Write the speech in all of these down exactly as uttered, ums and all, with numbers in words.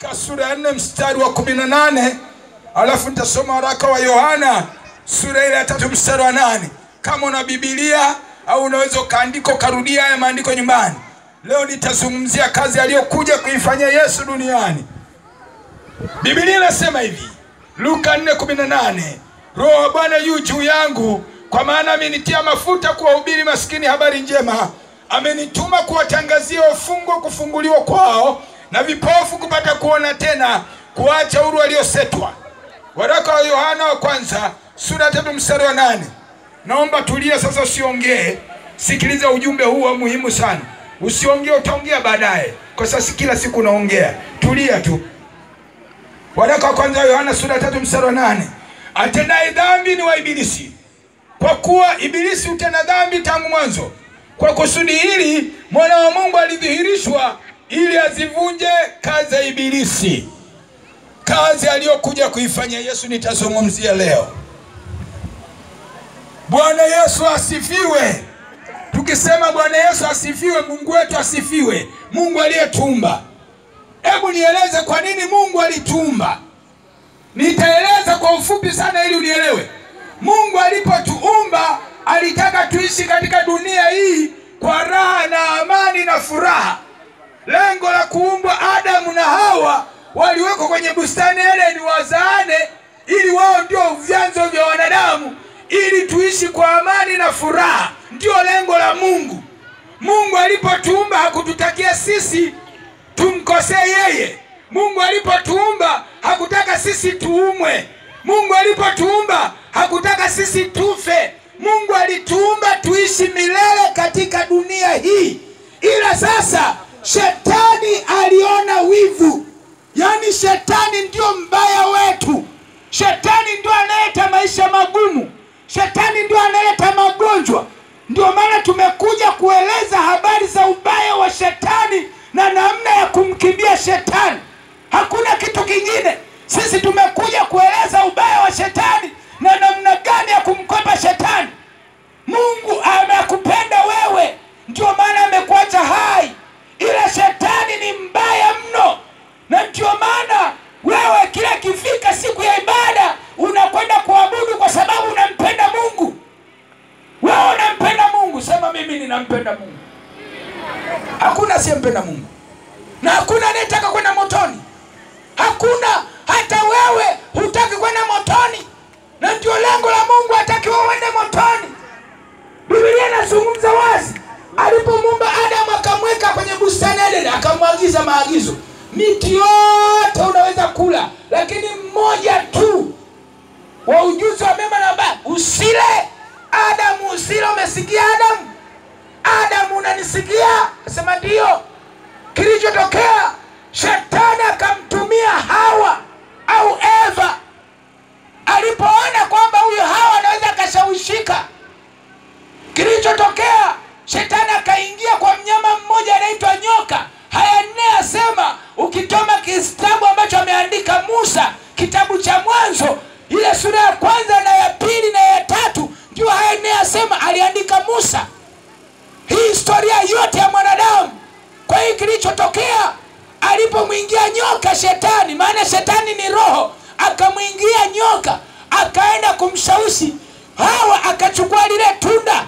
Luka sura ya nne mstari wa kumi na nane, alafu nitasoma waraka wa Yohana sura ile ya tatu mstari wa nane. Kama una Biblia au unaweza kaandika karudia haya maandiko nyumbani. Leo nitazungumzia kazi aliyokuja kuifanyia Yesu duniani. Biblia inasema hivi, Luka nne kumi na nane, Roho wa Bwana yu juu yangu, kwa maana amenitia mafuta kuwahubiri maskini habari njema, amenituma kuwatangazia wafungwa kufunguliwa kwao, na vipofu kupata kuona tena, kuacha huru waliosetwa. Waraka wa Yohana wa kwanza sura tatu mstari wa nane. Naomba tulia sasa, usiongee. Sikiliza ujumbe huu wa muhimu sana. Usiongee, utaongea baadaye, kwa sasa kila siku unaongea. Tulia tu. Waraka wa kwanza wa Yohana sura tatu mstari wa nane. Atendaye dhambi ni wa Ibilisi, kwa kuwa Ibilisi hutenda dhambi tangu mwanzo. Kwa kusudi hili mwana wa Mungu alidhihirishwa, ili azivunje kazi za Ibilisi. Kazi aliyokuja kuifanya Yesu nitazungumzia leo. Bwana Yesu asifiwe. Tukisema Bwana Yesu asifiwe, Mungu wetu asifiwe, Mungu aliyetumba. Hebu nieleze kwa nini Mungu alituumba. Nitaeleza kwa ufupi sana ili unielewe. Mungu alipotuumba alitaka tuishi katika dunia hii kwa raha na amani na furaha. Lengo la kuumbwa Adamu na Hawa waliwekwa kwenye bustani ile ni wazaane, ili wao ndio vyanzo vya wanadamu, ili tuishi kwa amani na furaha. Ndio lengo la Mungu. Mungu alipotuumba hakututakia sisi tumkosee yeye. Mungu alipotuumba hakutaka sisi tuumwe. Mungu alipotuumba hakutaka sisi tufe. Mungu alituumba tuishi milele katika dunia hii. Ila sasa shetani aliona wivu. Yaani shetani ndio mbaya wetu. Shetani ndio analeta maisha magumu. Shetani ndio analeta magonjwa. Ndio maana tumekuja kueleza habari za ubaya wa shetani na namna ya kumkimbia shetani. Hakuna kitu kingine. Sisi tumekuja kueleza ubaya wa shetani na namna gani ya kumkwepa shetani. Mungu amekupenda wewe, ndio maana amekuacha hai. Ila shetani ni mbaya mno. Na ndio maana wewe kila kifika siku ya ibada unakwenda kuabudu kwa sababu unampenda Mungu. Wewe unampenda Mungu, sema mimi ninampenda Mungu. Hakuna asiyempenda Mungu. Na hakuna anayetaka kwenda motoni. Hakuna, hata wewe hutaki kwenda motoni. Na ndio lengo la Mungu, hataki wewe uende motoni. Biblia inazungumza wazi. Alipomuumba Adamu akamweka kwenye bustani ile, akamwagiza maagizo. Miti yote unaweza kula, lakini mmoja tu wa ujuzi wa mema na mabaya usile. Adamu usile, umesikia Adamu? Adamu unanisikia? Sema ndio. Kilichotokea, shetani akamtumia Hawa au Eva. Alipoona kwamba huyu Hawa anaweza akashawishika, kilichotokea, shetani akaingia kwa mnyama mmoja anaitwa nyoka. Haya nne asema, ukitoma kitabu ambacho ameandika Musa, kitabu cha Mwanzo, ile sura ya kwanza na ya pili na ya tatu, ndio haya nne asema aliandika Musa. Hii historia yote ya mwanadamu. Kwa hiyo kilichotokea, alipomwingia nyoka shetani, maana shetani ni roho, akamwingia nyoka, akaenda kumshawishi Hawa, akachukua lile tunda.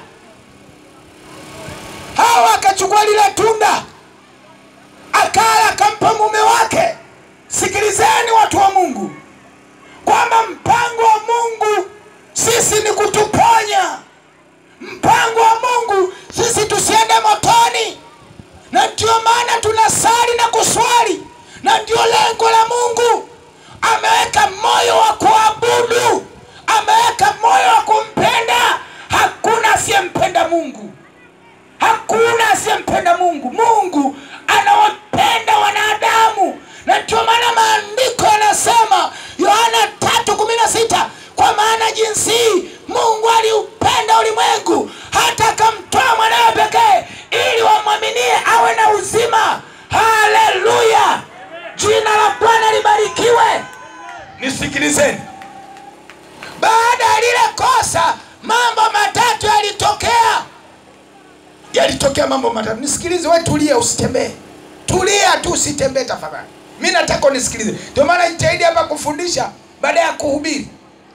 Hawa akachukua lile tunda, akala, akampa mume wake. Sikilizeni watu wa Mungu, kwamba mpango wa Mungu sisi ni kutuponya. Mpango wa Mungu sisi tusiende motoni. Na ndio maana tunasali na kuswali. Na ndio lengo la Mungu. Ameweka moyo wa kuabudu, ameweka moyo wa kumpenda. Hakuna asiyempenda Mungu. Hakuna asiyempenda Mungu. Mungu anawapenda wanadamu. Na ndio maana maandiko yanasema, Yohana tatu kumi na sita, kwa maana jinsi Mungu aliupenda ulimwengu hata akamtoa mwanawe pekee, ili wamwaminie awe na uzima. Haleluya! Jina la Bwana libarikiwe. Nisikilizeni. Baada ya lile kosa, mambo matatu yalitokea. Yalitokea mambo matatu. Nisikilize wewe, tulia, usitembee. Tulia tu, usitembee tafadhali. Mimi nataka unisikilize. Ndio maana nitaidi hapa kufundisha baada ya kuhubiri.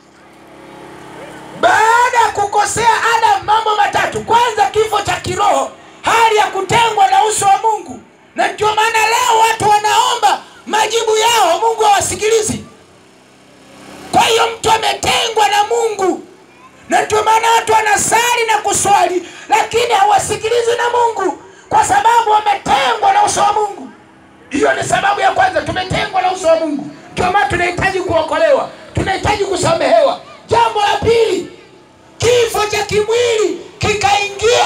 Baada ya kukosea Adam mambo matatu. Kwanza kifo cha kiroho, hali ya kutengwa na uso wa Mungu. Na ndio maana leo watu wanaomba majibu yao Mungu hawasikilizi. Kwa hiyo mtu ametengwa na Mungu. Na ndio maana watu wanasali na kuswali lakini hawasikilizi na Mungu kwa sababu wametengwa na uso wa Mungu. Hiyo ni sababu ya kwanza, tumetengwa na uso wa Mungu. Ndio maana tunahitaji kuokolewa, tunahitaji kusamehewa. Jambo la pili, kifo cha kimwili kikaingia.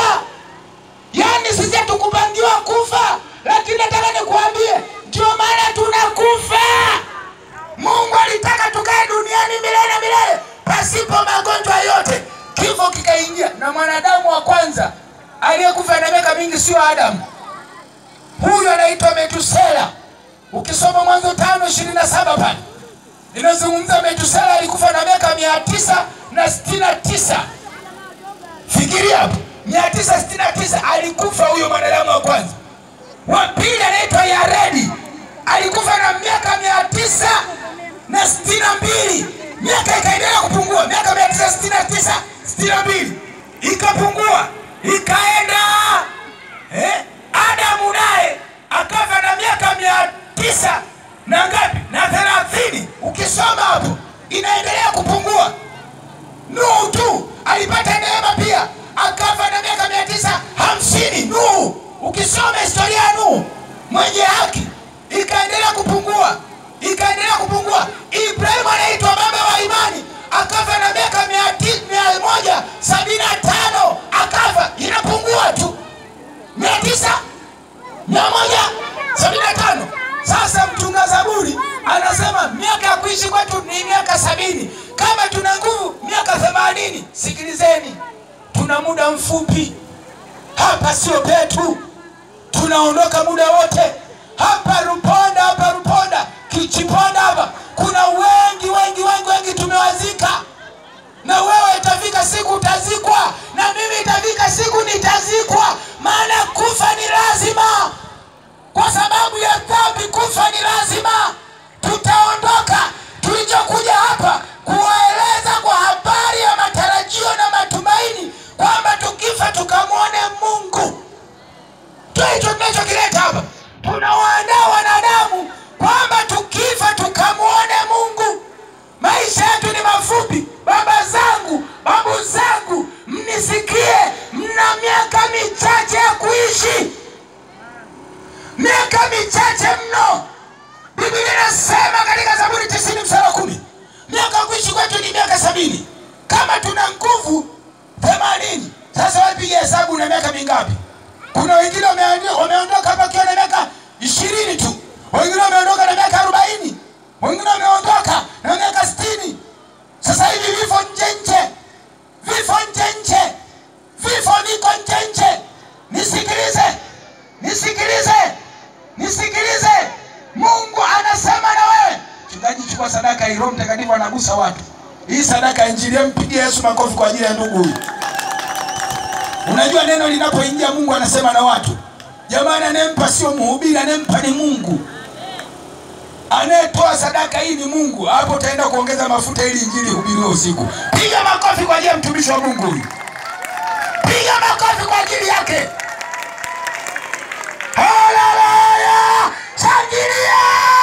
Yaani sisi hatukupangiwa kufa, lakini nataka nikuambie ndio maana tunakufa. Mungu alitaka tukae duniani milele na milele pasipo magonjwa yote. Kifo kikaingia na mwanadamu wa kwanza aliyekufa na miaka mingi sio Adam. Huyu anaitwa Metusela. Ukisoma Mwanzo tano ishirini na saba pale inazungumza Metusela alikufa na miaka mia tisa na sitini na tisa. Fikiria hapo, mia tisa sitini na tisa alikufa huyo mwanadamu wa kwanza. Wa pili anaitwa Yaredi, alikufa na miaka mia tisa na sitini na mbili. Miaka ikaendelea kupungua, miaka mia tisa sitini na tisa, sitini na mbili ikapungua, ikaenda eh Adamu naye akafa na miaka mia tisa na ngapi? Na thelathini. Ukisoma hapo inaendelea kupungua. Nuhu tu alipata neema pia, akafa na miaka mia tisa hamsini. Nuhu, ukisoma historia ya Nuhu mwenye haki, ikaendelea kupungua, ikaendelea kupungua. Ibrahim anaitwa baba wa imani, akafa na miaka mia moja sabini na tano, akafa, inapungua tu. Mia tisa, mia moja sabini na tano. Sasa mtunga Zaburi anasema miaka ya kuishi kwetu ni miaka sabini. Kama tuna nguvu miaka themanini. Sikilizeni, tuna muda mfupi. Hapa sio petu, tunaondoka muda wote. Hapa Ruponda, hapa Ruponda, Kichiponda hapa kuna wengi wengi wengi wengi tumewazika. Na wewe itafika siku utazikwa, na mimi itafika siku nitazikwa. Maana kufa ni lazima. Kwa sababu ya dhambi kufa ni lazima. Tutaondoka. Tulichokuja hapa kuwaeleza kwa habari ya matarajio na matumaini kwamba tukifa tukamwone Mungu. Hicho tunachokileta hapa. Tunawaandaa wanadamu kwamba tukifa tukamwone Mungu. Maisha yetu ni mafupi. Baba zangu, babu zangu, mnisikie, mna miaka michache ya kuishi. Miaka michache mno. Biblia inasema katika Zaburi tisini mstari wa kumi, miaka kuishi kwetu ni miaka sabini. Kama tuna nguvu themanini, sasa wapiga hesabu na miaka mingapi? Kuna wengine wameondoka hapa kiwa na miaka ishirini tu. Wengine wameondoka na miaka arobaini. Wengine wameondoka na miaka sitini. Sasa hivi vifo nje nje. Vifo nje nje. Vifo viko nje nje. Nisikilize. Nisikilize. Nisikilize. Mungu anasema na wewe. Mchungaji, chukua sadaka hii, Roho Mtakatifu anagusa watu. Hii sadaka ya Injili, mpigie Yesu makofi kwa ajili ya ndugu huyu. Unajua neno linapoingia Mungu anasema na watu. Jamani, anempa sio mhubiri, anempa ni Mungu. Anayetoa sadaka hii ni Mungu. Hapo utaenda kuongeza mafuta ili Injili ihubiriwe usiku. Piga makofi kwa ajili ya mtumishi wa Mungu huyu. Piga makofi kwa ajili yake. Haleluya! Shangilia!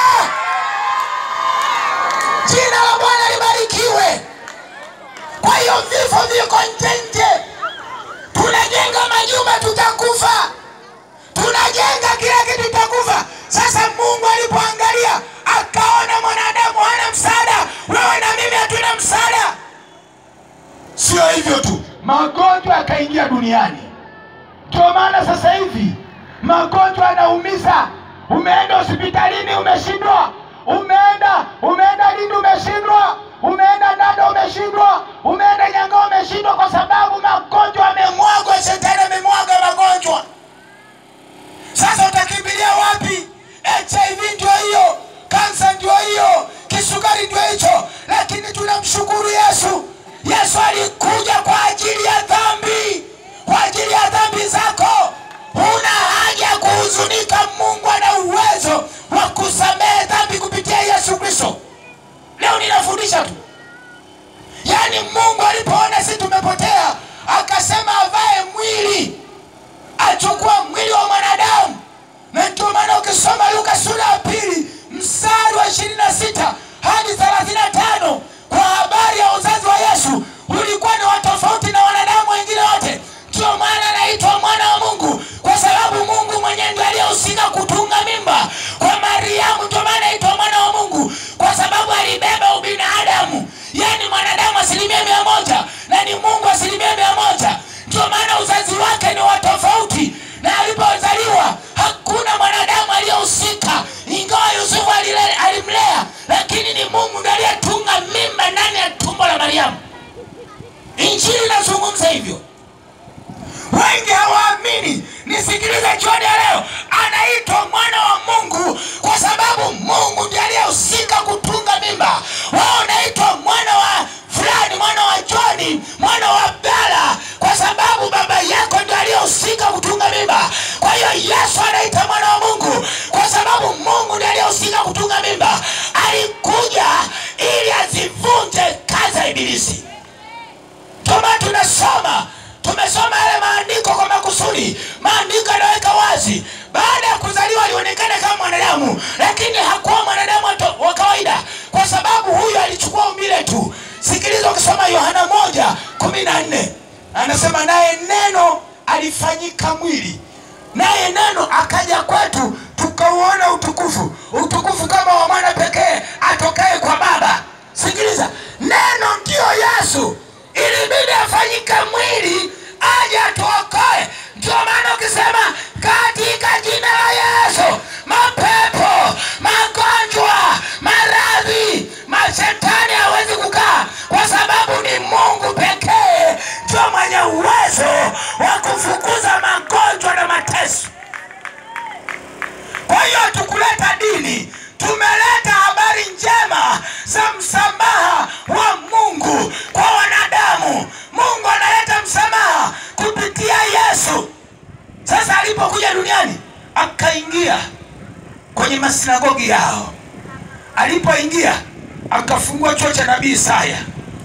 Jina la Bwana libarikiwe. Kwa hiyo vifo viko nje nje. Tunajenga majumba tutakufa. Tunajenga kila kitu tutakufa. Sasa Mungu alipoangalia akaona mwanadamu hana msaada, wewe na mimi hatuna msaada. Sio hivyo tu, magonjwa yakaingia duniani. Ndio maana sasa hivi magonjwa yanaumiza. Umeenda hospitalini umeshindwa, umeenda umeenda Lindi umeshindwa, umeenda Nado umeshindwa, umeenda Nyanga umeshindwa, kwa sababu magonjwa yamemwagwa. Shetani amemwaga magonjwa. Sasa utakimbilia wapi? H I V ndio hiyo, kansa ndio hiyo, kisukari ndio hicho. Lakini tunamshukuru Yesu. Yesu alikuja kwa ajili ya dhambi, kwa ajili ya dhambi zako. Huna haja kuhuzunika, Mungu ana uwezo wa kusamehe dhambi kupitia Yesu Kristo. Leo ninafundisha tu. Yaani Mungu alipoona sisi tumepotea, akasema avae mwili, achukua mwili wa mwanadamu. Na ndio maana ukisoma Luka sura ya pili mstari wa ishirini na sita hadi thelathini na tano kwa habari ya uzazi wa Yesu, ulikuwa ni tofauti na wanadamu wengine wote. Ndio maana anaitwa mwana wa Mungu, kwa sababu Mungu mwenyewe ndiye aliyehusika kutunga mimba kwa Mariamu. Ndio maana anaitwa mwana wa Mungu, kwa sababu alibeba ubinadamu. Yaani mwanadamu asilimia mia moja na ni Mungu asilimia mia moja. Ndio maana uzazi wake ni wa tofauti. Na alipozaliwa hakuna mwanadamu aliyehusika, ingawa Yusufu alimlea, lakini ni Mungu ndiye aliyetunga mimba ndani ya tumbo la Mariamu. Injili inazungumza hivyo. Wengi hawaamini. Nisikilize jioni ya leo, anaitwa mwana wa Mungu kwa sababu Mungu ndiye aliyehusika kutunga mimba. Wao anaitwa mwana wa fulani, mwana wa John, mwana wa Bela, kwa sababu baba yako ndiye aliyehusika kutunga mimba. Kwa hiyo Yesu anaitwa mwana wa Mungu kwa sababu Mungu ndiye aliyehusika kutunga mimba. Alikuja ili azivunje kazi ya ibilisi. Kama tunasoma, tumesoma yale maandiko kwa makusudi. Maandiko yanaweka wazi, baada ya kuzaliwa alionekana kama mwanadamu, lakini hakuwa mwanadamu wa kawaida, kwa sababu huyu alichukua umbile tu. Sikiliza ukisoma Yohana moja kumi na nne, anasema naye neno alifanyika mwili, naye neno akaja kwetu, tukauona utukufu, utukufu kama wa mwana pekee atokaye kwa Baba. Sikiliza, neno ndio Yesu. Ilibidi afanyike mwili aje atuokoe. Ndio maana ukisema katika jina la Yesu, mapepo, magonjwa, maradhi, mashetani hawezi kukaa, kwa sababu ni Mungu pekee ndio mwenye uwezo wa kufukuza magonjwa na mateso. Kwa hiyo tukuleta dini, tumeleta habari njema za msamaha wa Mungu kwa wanadamu. Mungu analeta msamaha kupitia Yesu. Sasa alipokuja duniani, akaingia kwenye masinagogi yao. Alipoingia, akafungua chuo cha nabii Isaya.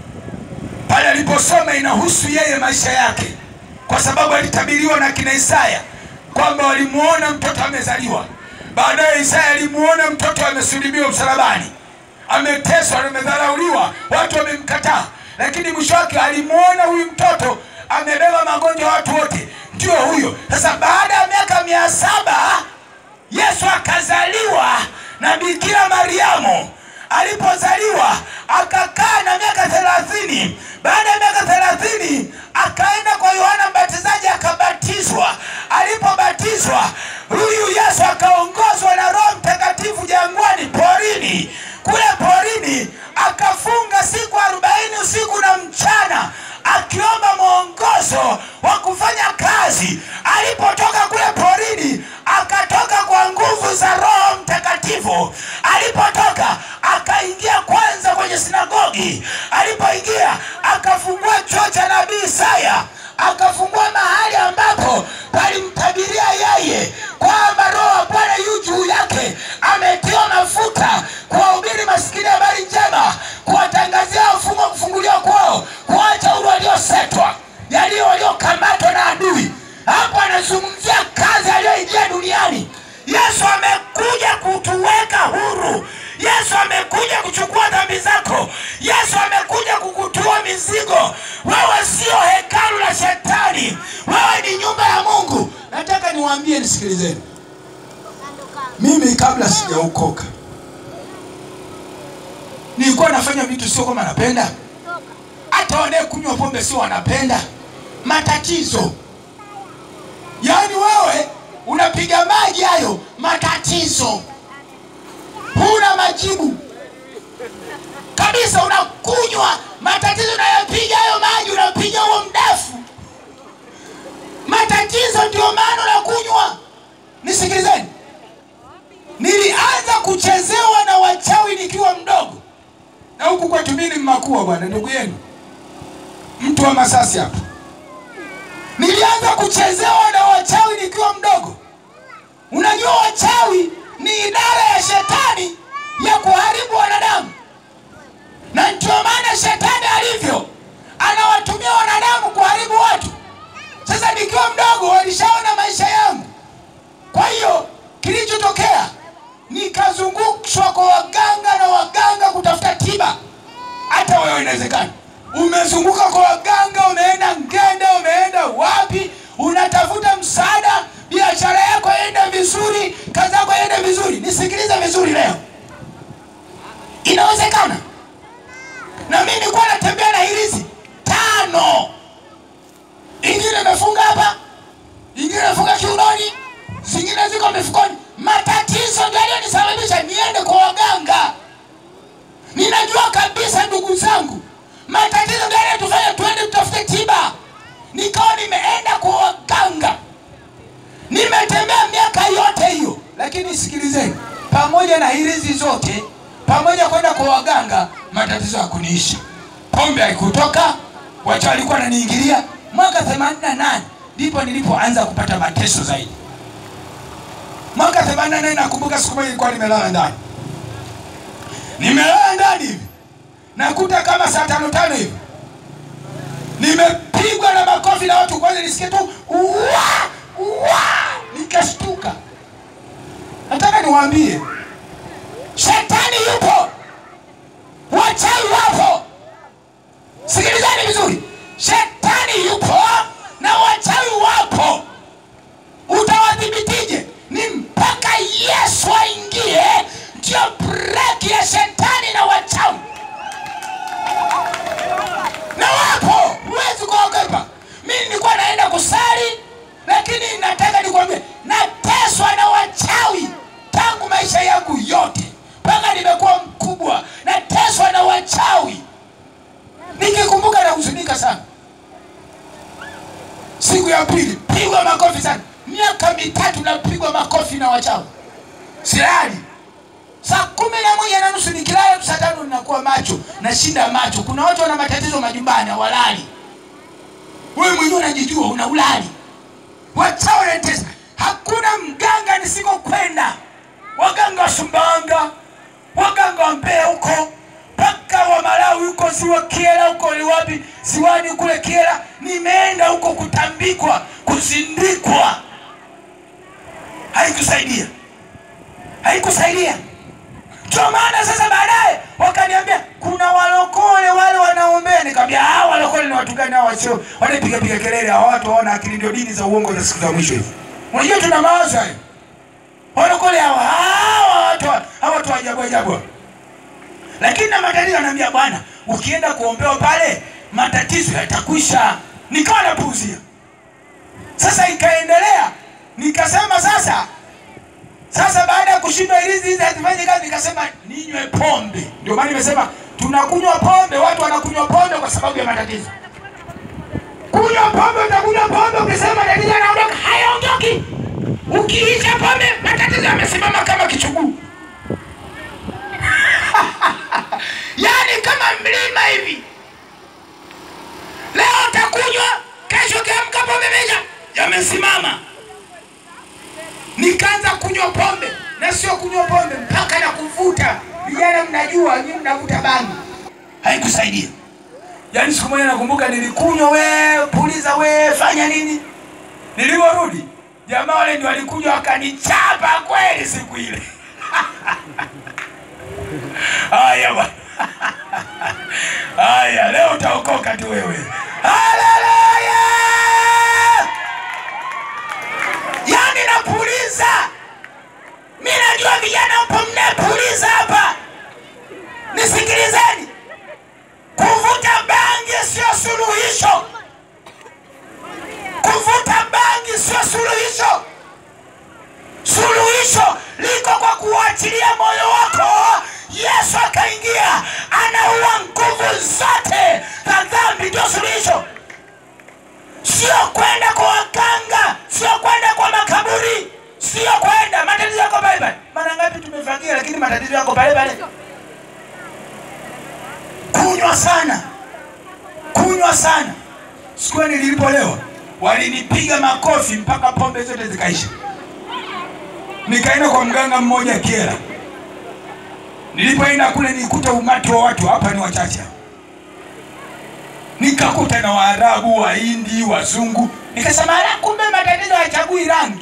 Pale aliposoma inahusu yeye, maisha yake, kwa sababu alitabiriwa na kina Isaya kwamba walimuona mtoto amezaliwa. Baadaye Isaya alimuona mtoto amesulubiwa msalabani, ameteswa, amedharauliwa, watu wamemkataa, lakini mwisho wake alimuona huyu mtoto amebeba magonjwa watu wote. Ndio huyo. Sasa baada ya miaka mia saba Yesu akazaliwa na Bikira Mariamu. Alipozaliwa akakaa na miaka thelathini. Baada ya miaka thelathini akaenda kwa Yohana Mbatizaji akabatizwa. Alipobatizwa, huyu Yesu akaongozwa na Roho Mtakatifu jangwani, porini. Kule porini akafunga siku arobaini usiku na mchana, akiomba mwongozo wa kufanya kazi. Alipotoka kule porini, akatoka kwa nguvu za Roho Mtakatifu. Alipotoka akaingia kwanza kwenye sinagogi. Alipoingia akafungua chuo cha nabii Isaya. Akafungua mahali ambapo palimtabiria yeye kwamba Roho wa Bwana yu juu yake, ametiwa mafuta kuwahubiri maskini habari njema, kuwatangazia wafungwa kufunguliwa kwao, kuacha huru waliosetwa, yaliyo waliokamatwa na adui. Hapa anazungumzia kazi aliyoingia duniani. Yesu amekuja kutuweka huru. Yesu amekuja kuchukua dhambi zako. Yesu amekuja kukutua mizigo. Wewe sio hekalu la shetani, wewe ni nyumba ya Mungu. Nataka niwaambie, nisikilizeni. Mimi kabla sijaokoka nilikuwa nafanya vitu sio kama napenda. Hata wale kunywa pombe sio wanapenda. Matatizo. Yaani wewe unapiga maji hayo, matatizo. Huna majibu kabisa, unakunywa, matatizo unayapiga hayo maji, unapiga huo mdafu. Matatizo ndio maana unakunywa. Nisikilizeni. Nilianza kuchezewa na wachawi nikiwa mdogo. Na huku kwetu mimi ni mmakua bwana, ndugu yenu. Mtu wa Masasi hapa. Nilianza kuchezewa na wachawi nikiwa mdogo. Unajua wachawi ni idara ya shetani ya kuharibu wanadamu. Na ndio maana shetani alivyo anawatumia wanadamu kuharibu watu. Sasa nikiwa mdogo walishaona maisha yangu. Kwa hiyo kilichotokea nikazungushwa kwa waganga na waganga kutafuta tiba. Hata wewe inawezekana umezunguka kwa waganga, umeenda Ngende, umeenda wapi, unatafuta msaada, biashara yako iende vizuri, kazi yako iende vizuri. Nisikilize vizuri leo. Inawezekana. Na mimi nilikuwa natembea na hirizi tano. Ingine nafunga hapa, ingine nafunga kiunoni, zingine ziko mifukoni. Matatizo ndio yaliyonisababisha niende kwa waganga. Ninajua kabisa ndugu zangu, matatizo ndio yanatufanya tuende tutafute tiba. Nikao nimeenda kwa waganga. Nimetembea miaka yote hiyo. Lakini sikilizeni, pamoja na hirizi zote, pamoja kwenda kwa waganga, matatizo hakuniisha. Pombe haikutoka, wacha walikuwa wananiingilia. Mwaka themanini na nane ndipo nilipoanza kupata mateso zaidi. Mwaka themanini na nane nakumbuka siku moja nilikuwa nimelala ndani. Nimelala ndani hivi. Nakuta kama saa tano tano hivi. Nimepigwa na makofi na watu, kwanza nisikie tu uwa uwa, nikashtuka. Nataka niwaambie, shetani yupo, wachawi wapo. Sikilizani vizuri, shetani yupo na wachawi wapo. Utawadhibitije? Ni mpaka Yesu aingie ndio breki ya shetani na wachawi. Na wapo, huwezi kuogopa. Mimi nilikuwa naenda kusali, lakini nataka nikwambie, nateswa na wachawi tangu maisha yangu yote. Mpaka nimekuwa mkubwa, nateswa na wachawi. Nikikumbuka na huzunika sana. Siku ya pili, pigwa makofi sana. Miaka mitatu napigwa makofi na wachawi. Silali. Saa kumi na moja na nusu nikilala, saa tano ninakuwa macho, na shinda macho. Kuna watu wana matatizo majumbani hawalali. Wewe mwenyewe unajijua una ulali. Wachawi wanatesa. Hakuna mganga nisikokwenda. Waganga wa Sumbawanga, waganga wa Mbeya huko, paka wa Malawi huko, Ziwa Kiela huko, ni wapi, Ziwani kule Kiela. Nimeenda huko kutambikwa, kuzindikwa. Haikusaidia. Haikusaidia. Kwa maana sasa baadaye wakaniambia kuna walokole wale wanaombea. Nikamwambia ah, walokole ni watu gani hao wasio wanapiga piga kelele? Hao watu waona akili ndio dini za uongo za siku za mwisho hivi. Unajua tuna mawazo hayo. Walokole hao hao watu hao watu ajabu ajabu. Lakini na matatizo ananiambia bwana, ukienda kuombewa pale matatizo yatakwisha. Nikawa napuuzia. Sasa ikaendelea. Nikasema sasa Sasa baada ya kushindwa hirizi hizi hazifanyi kazi, nikasema ninywe pombe. Ndio maana nimesema tunakunywa pombe, watu wanakunywa pombe kwa sababu ya matatizo. Kunywa pombe, utakunywa pombe, ukisema matatizo yanaondoka, hayaondoki. Ukiisha pombe, matatizo yamesimama kama kichuguu. Yaani kama mlima hivi. Leo utakunywa, kesho kiamka pombe meja yamesimama. Nikaanza kunywa pombe, na sio kunywa pombe mpaka na kuvuta. Vijana mnajua, nyinyi mnavuta bangi. Haikusaidia. Yaani siku moja nakumbuka nilikunywa, we puliza, we fanya nini. Niliporudi, jamaa wale ndio walikuja wakanichapa kweli siku ile. Haya bwana. Haya, leo utaokoka tu wewe. Haleluya! Yaani napuliza. Mimi najua vijana mpo mnapuliza hapa. Nisikilizeni. Kuvuta bangi sio suluhisho. Kuvuta bangi sio suluhisho. Suluhisho liko kwa kuachilia moyo wako. Yesu akaingia, anaua nguvu zote za dhambi, ndio suluhisho. Sio kwenda kwa waganga, sio kwenda kwa makaburi, sio kwenda matatizo yako pale pale. Mara ngapi tumefagia lakini matatizo yako pale pale. Kunywa sana. Kunywa sana. Siku nilipolewa walinipiga makofi mpaka pombe zote zikaisha. Nikaenda kwa mganga mmoja Kyela. Nilipoenda kule nikuta umati wa watu, hapa ni wachache. Nikakuta na Waarabu, Wahindi, Wazungu. Nikasema ala, kumbe matatizo hayachagui rangi.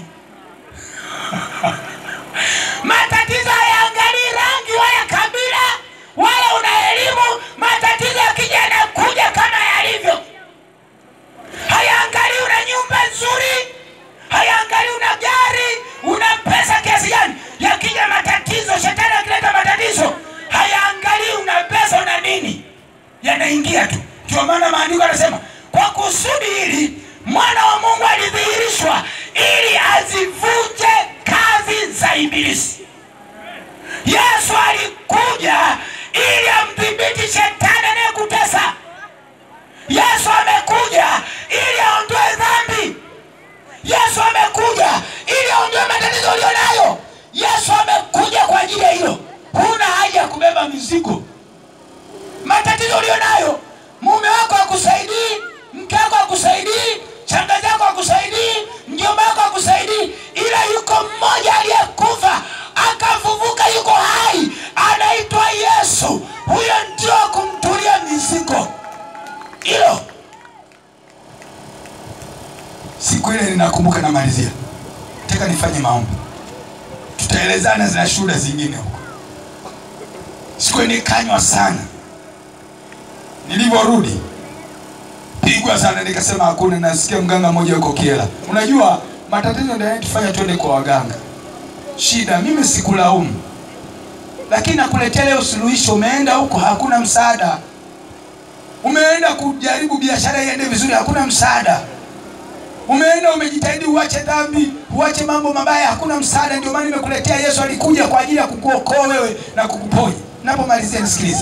Matatizo hayaangalii rangi wala kabila wala una elimu. Matatizo yakija yanakuja kama yalivyo. Hayaangalii una nyumba nzuri, hayaangalii una gari, una pesa kiasi gani. Yakija matatizo, shetani akileta matatizo, hayaangalii una pesa una nini, yanaingia tu. Ndio maana maandiko yanasema kwa kusudi hili mwana wa Mungu alidhihirishwa ili azivunje kazi za ibilisi. Yesu alikuja ili amdhibiti shetani anayekutesa. Yesu amekuja ili aondoe dhambi. Yesu amekuja ili aondoe matatizo ulionayo. Yesu amekuja kwa ajili ya hilo. Huna haja ya kubeba mizigo. Matatizo ulionayo, mume wako hakusaidii, mke wako hakusaidii, shangazi yako hakusaidii, mjomba wako hakusaidii, ila yuko mmoja aliyekufa akafufuka, yuko hai, anaitwa Yesu. Huyo ndio kumtulia mizigo. Hilo siku ile ninakumbuka na malizia. Nataka nifanye maombi. Tutaelezana za shuhuda zingine huko. Siku ile nikanywa sana. Nilivorudi pigwa sana, nikasema hakuna. Nasikia mganga mmoja yuko Kyela. Unajua matatizo ndio yanatufanya twende kwa waganga. Shida mimi sikulaumu, lakini nakuletea leo suluhisho. Umeenda huko hakuna msaada. Umeenda kujaribu biashara iende vizuri, hakuna msaada. Umeenda umejitahidi uache dhambi, uache mambo mabaya, hakuna msaada. Ndio maana nimekuletea Yesu. Alikuja kwa ajili ya kukuokoa wewe na kukuponya. Napomalizia nisikilize.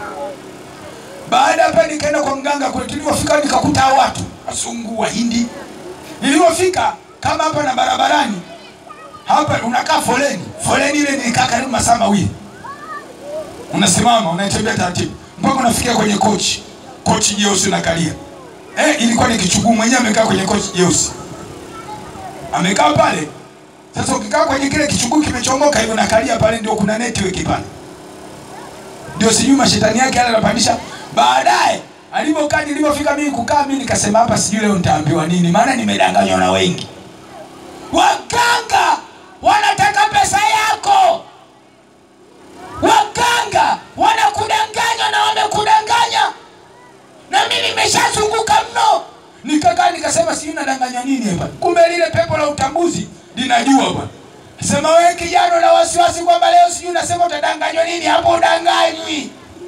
Baada hapa nikaenda kwa mganga kule. Tulipofika nikakuta watu Wazungu, Wahindi. Nilipofika kama hapa na barabarani hapa unakaa foleni. Foleni ile nilikaa karibu masaa mawili. Unasimama, unatembea taratibu mpaka unafikia kwenye kochi. Kochi jeusi unakalia. Eh, ilikuwa ni kichuguu, mwenyewe amekaa kwenye kochi jeusi. Amekaa pale. Sasa ukikaa kwenye kile kichuguu kimechongoka hivyo nakalia pale, ndio kuna network pale. Ndio sijui mashetani yake yale anapandisha. Baadaye alipokaa, nilipofika mimi kukaa, mimi nikasema hapa sijui leo nitaambiwa nini, maana nimedanganywa na wengi. Waganga wanataka pesa yako. Waganga wanakudanganya na wamekudanganya. Na mimi nimeshazunguka mno. Nikakaa nikasema sijui nadanganya nini hapa. Kumbe lile pepo la utambuzi linajua bwana. Sema wewe kijana na wasiwasi kwamba leo sijui unasema utadanganywa nini, hapo udanganywi.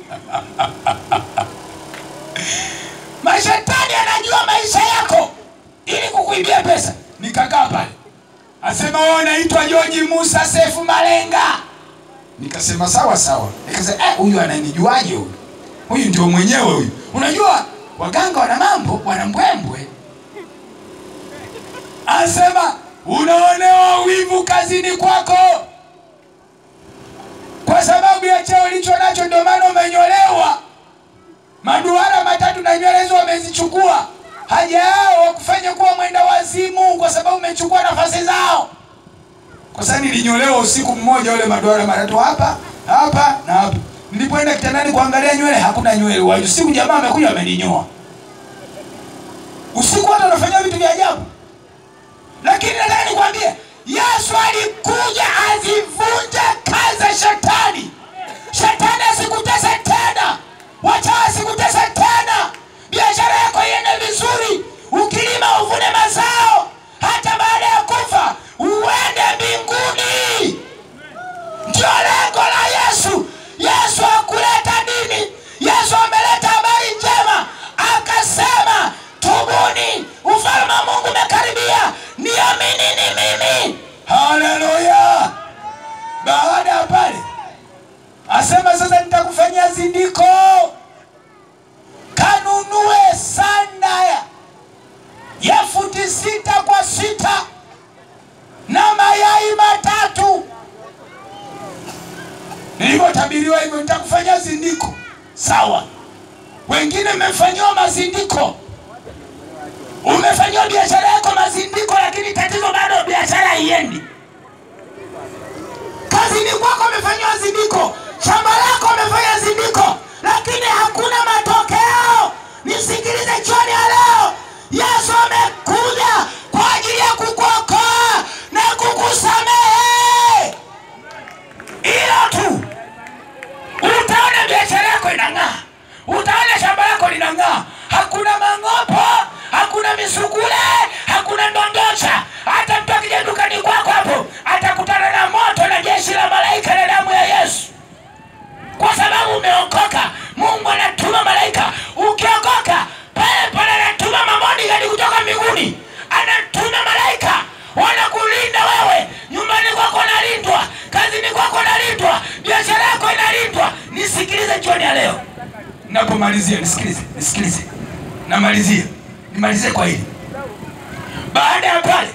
Mashetani anajua maisha yako ili kukuibia pesa. Nikakaa pale. Asema wewe unaitwa George Musa Sefu Malenga. Nikasema sawa sawa. Nikasema eh, huyu ananijuaje huyu? Huyu ndio mwenyewe huyu. Unajua waganga wana mambo, wana mbwembwe. Asema unaonewa wivu kazini kwako kwa sababu ya cheo ulicho nacho, ndio maana umenyolewa. Maduara matatu na nywele hizo wamezichukua. Haja yao wakufanya kuwa mwenda wazimu kwa sababu umechukua nafasi zao. Kwa sababu nilinyolewa usiku mmoja, ule maduara matatu hapa, hapa na hapa. Nilipoenda kitandani kuangalia nywele, hakuna nywele. Wa usiku jamaa amekuja ameninyoa. Usiku watu wanafanya vitu vya ajabu. Lakini nataka nikwambie, Yesu alikuja azivunje kazi za shetani. Shetani asikutese tena. Wachawi asikutese tena. Biashara yako iende vizuri. Ukilima uvune mazao. Hata baada ya kufa uende mbinguni. Ndio lengo la Yesu. Yesu hakuleta dini. Yesu ameleta habari njema. Akasema tubuni, ufalme wa Mungu umekaribia, niamini ni mimi. Haleluya. Baada ya pale asema sasa nitakufanyia zindiko. Kanunue sanda ya futi sita kwa sita na mayai matatu. Nilipotabiriwa hivyo nitakufanyia zindiko. Sawa. Wengine mmefanywa mazindiko. Umefanywa biashara yako mazindiko, lakini tatizo bado biashara haiendi. kazini kwako umefanywa zindiko, shamba lako umefanya zindiko, lakini hakuna matokeo. Nisikilize jioni ya leo, Yesu amekuja kwa ajili ya kukuokoa na kukusamehe. Ila tu utaona biashara yako inang'aa, utaona shamba lako linang'aa, hakuna mangopo, hakuna misukule, hakuna ndondocha. Hata mtu akija dukani kwako hapo atakutana na moto na jeshi la malaika na damu ya Yesu. Kwa sababu umeokoka, Mungu anatuma malaika. Ukiokoka, pale pale anatuma mabodyguard kutoka mbinguni. Anatuma malaika wanakulinda wewe. Nyumbani kwako unalindwa, kazini kwako unalindwa, biashara yako inalindwa. Nisikilize jioni ya leo. Napomalizia nisikilize, nisikilize. Namalizia. Nimalize kwa hili. Baada ya pale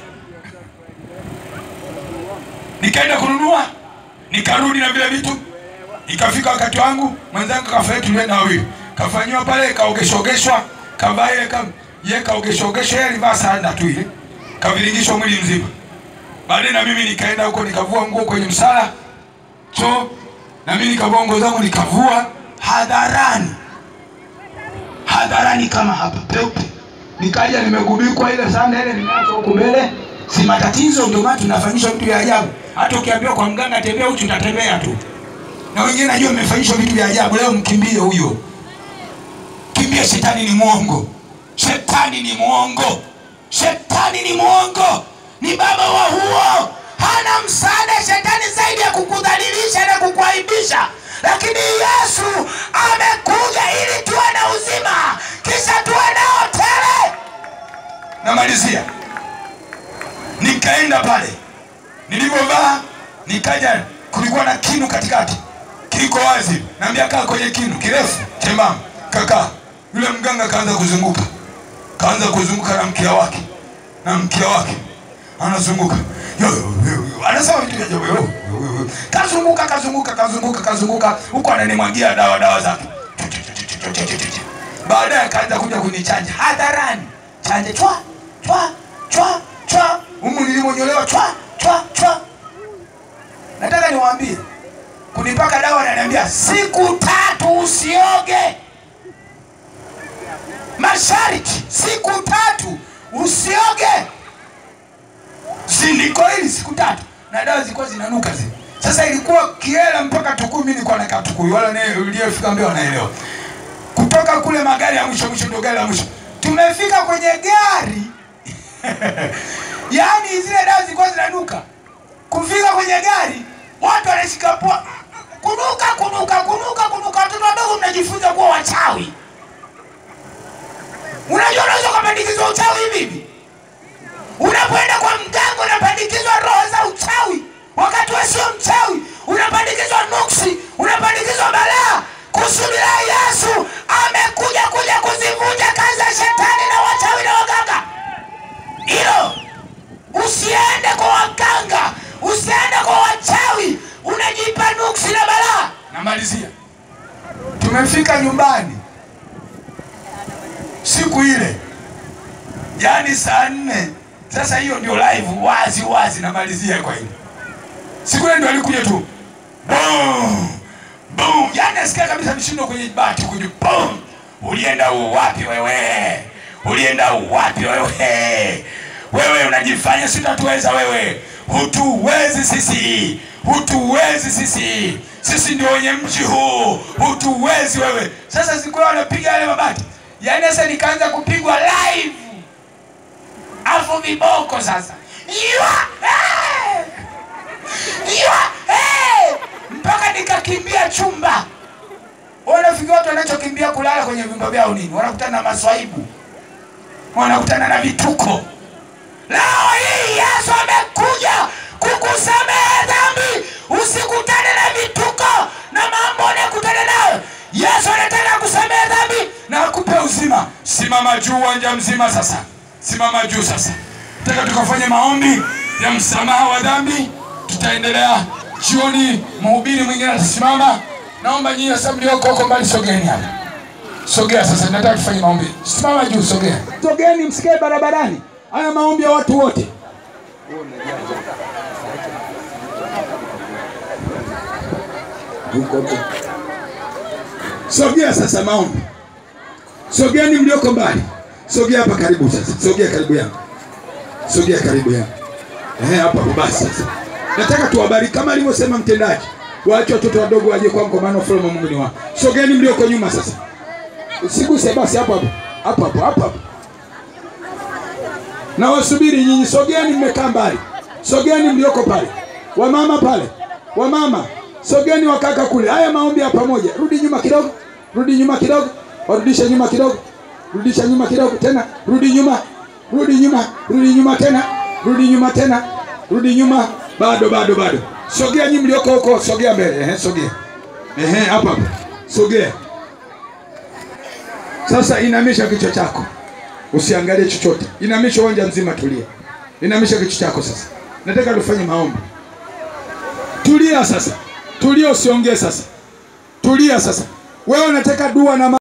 nikaenda kununua, nikarudi na vile vitu. Ikafika wakati wangu, mwenzangu kafanya tulienda wawili. Kafanywa pale, kaogeshogeshwa, kavaa ile kama yeye kaogeshogeshwa, yeye alivaa sanda tu ile. Kavilingishwa mwili mzima. Baadaye na mimi nikaenda huko nikavua nguo kwenye msala. So na mimi nikavua nguo zangu nikavua hadharani. Hadharani kama hapa peupe. Nikaja nimegubikwa ile sanda ile nimeacha huko mbele. Si matatizo, ndio maana tunafanyishwa vitu vya ajabu. Hata ukiambiwa kwa mganga tembea uchi utatembea tu. Na wengine najua mmefanyishwa vitu vya ajabu. Leo mkimbie huyo. Kimbia, shetani ni muongo. Shetani ni muongo. Shetani ni muongo. Ni baba wa huo. Hana msaada shetani zaidi ya kukudhalilisha na kukuaibisha. Lakini Yesu amekuja ili tuwe na uzima, kisha tuwe nao tele. Namalizia. Nikaenda pale. Nilipovaa nikaja, kulikuwa na kinu katikati. Kiko wazi. Naambia kaa kwenye kinu kirefu, chembamba. Kaka, yule mganga kaanza kuzunguka. Kaanza kuzunguka na mkia wake. Na mkia wake. Anazunguka. Yo yo yo. Anasema vitu vya ajabu. Kazunguka kazunguka kazunguka kazunguka huko ananimwagia dawa dawa zake. Baadaye akaanza kuja kunichanja hadharani. Chanje chwa chwa chwa chwa. Humu nilimonyolewa chwa chwa chwa. Nataka niwaambie, kunipaka dawa ananiambia siku tatu usioge. Masharti siku tatu usioge. Zindiko hili siku tatu. Na dawa zilikuwa zinanuka zile. Sasa ilikuwa kiela mpaka Tukuyu, mimi nilikuwa nakaa Tukuyu, wala naye uliyefika mbele wanaelewa. Kutoka kule magari ya mwisho mwisho ndio gari la mwisho. Tumefika kwenye gari. Yaani zile dawa zilikuwa zinanuka. Kufika kwenye gari, watu wanashika pua. Kunuka kunuka kunuka kunuka. Watoto wadogo mnajifunza kuwa wachawi. Unajua unaweza kupandikizwa uchawi hivi? Unapoenda kwa mganga unapandikizwa roho za uchawi. Wakati wewe sio mchawi, unapandikizwa nuksi, unapandikizwa balaa. Kusudi la Yesu amekuja kuja kuzivunja kazi za shetani na wachawi na waganga. Hilo usiende kwa waganga, usiende kwa wachawi, unajipa nuksi na balaa. Namalizia. Tumefika nyumbani siku ile, yaani saa nne. Sasa hiyo ndio live wazi wazi. Namalizia kwa hili. Siku ile ndio alikuja tu. Boom! Boom! Yaani nasikia kabisa mshindo kwenye bati kuja. Boom! Ulienda wapi wewe? Ulienda wapi wewe? Wewe unajifanya sitatuweza wewe. Hutuwezi sisi. Hutuwezi sisi. Sisi ndio wenye mji huu. Hutuwezi wewe. Sasa siku ile wanapiga yale mabati. Yaani sasa nikaanza kupigwa live. Afu viboko sasa. Iwa! Hey! Iwa! Hey! Mpaka nikakimbia chumba. Wanafikiri watu wanachokimbia kulala kwenye vyumba vyao nini? Wanakutana na maswaibu. Wanakutana na vituko. Leo hii Yesu amekuja kukusamehe dhambi. Usikutane na vituko na mambo unayokutana nayo. Yesu anataka kusamehe dhambi na akupe uzima. Simama juu uwanja mzima sasa. Simama juu sasa. Nataka tukafanye maombi ya msamaha wa dhambi. Tutaendelea jioni, mhubiri mwingine atasimama. Naomba nyinyi sasa mlioko huko mbali sogeni hapa. Sogea sasa, nataka tufanye maombi. Simama juu, sogea. Sogeni msikae barabarani. Haya maombi ya watu wote. Huko huko. Sogea sasa maombi. Sogeani mlioko mbali. Sogea hapa karibu sasa. Sogea karibu yangu. Sogea karibu yangu. Eh, hapa basi sasa. Nataka tuwabariki kama alivyosema mtendaji. Waache watoto wadogo waje kwangu kwa maana ufalme wa Mungu ni wao. Sogeani mlioko nyuma sasa. Usiguse basi hapo hapo. Hapo hapo hapo hapo. Na wasubiri nyinyi, sogeani mmekaa mbali. Sogeani mlioko pale. Wamama pale. Wamama, sogeani wakaka kule. Haya maombi ya pamoja. Rudi nyuma kidogo. Rudi nyuma kidogo. Warudisha nyuma kidogo. Rudisha nyuma kidogo tena. Rudi nyuma. Rudi nyuma. Rudi nyuma tena. Rudi nyuma tena. Rudi nyuma. Bado bado bado. Sogea nyinyi mlioko huko, sogea mbele. Ehe, sogea. Ehe, hapa hapa. Sogea. Sasa inamisha kichwa chako. Usiangalie chochote. Inamisha uwanja mzima, tulia. Inamisha kichwa chako sasa. Nataka tufanye maombi. Tulia sasa. Tulia, usiongee sasa. Tulia sasa. Wewe unataka dua na